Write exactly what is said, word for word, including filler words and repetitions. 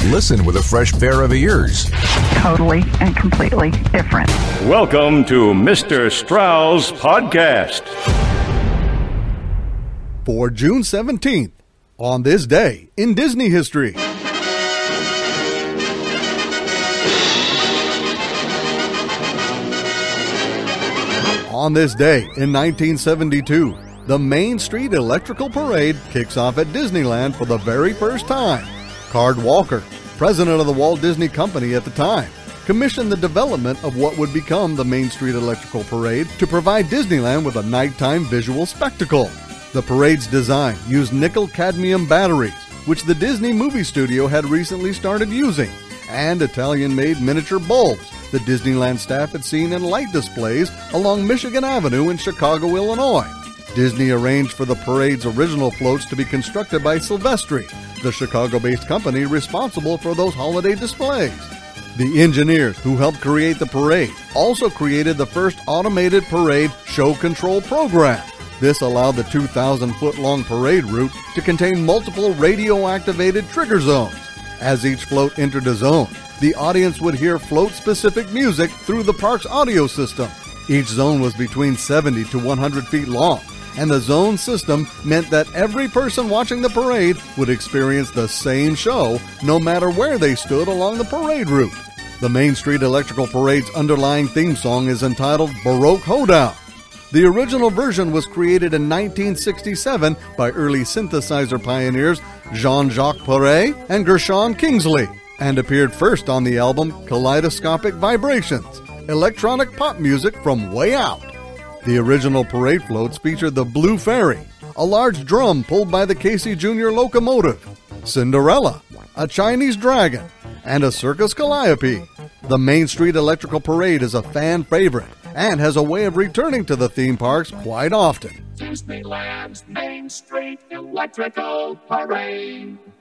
Listen with a fresh pair of ears. Totally and completely different. Welcome to Mister Strauss Podcast. For June seventeenth, on this day in Disney history. On this day in nineteen seventy-two, the Main Street Electrical Parade kicks off at Disneyland for the very first time. Card Walker, president of the Walt Disney Company at the time, commissioned the development of what would become the Main Street Electrical Parade to provide Disneyland with a nighttime visual spectacle. The parade's design used nickel-cadmium batteries, which the Disney movie studio had recently started using, and Italian-made miniature bulbs the Disneyland staff had seen in light displays along Michigan Avenue in Chicago, Illinois. Disney arranged for the parade's original floats to be constructed by Silvestri, the Chicago-based company responsible for those holiday displays. The engineers who helped create the parade also created the first automated parade show control program. This allowed the two thousand foot long parade route to contain multiple radio-activated trigger zones. As each float entered a zone, the audience would hear float-specific music through the park's audio system. Each zone was between seventy to one hundred feet long, and the zone system meant that every person watching the parade would experience the same show no matter where they stood along the parade route. The Main Street Electrical Parade's underlying theme song is entitled Baroque Hoedown. The original version was created in nineteen sixty-seven by early synthesizer pioneers Jean-Jacques Perret and Gershon Kingsley, and appeared first on the album Kaleidoscopic Vibrations, electronic pop music from way out. The original parade floats featured the Blue Fairy, a large drum pulled by the Casey Junior locomotive, Cinderella, a Chinese dragon, and a circus calliope. The Main Street Electrical Parade is a fan favorite and has a way of returning to the theme parks quite often. Disneyland's Main Street Electrical Parade.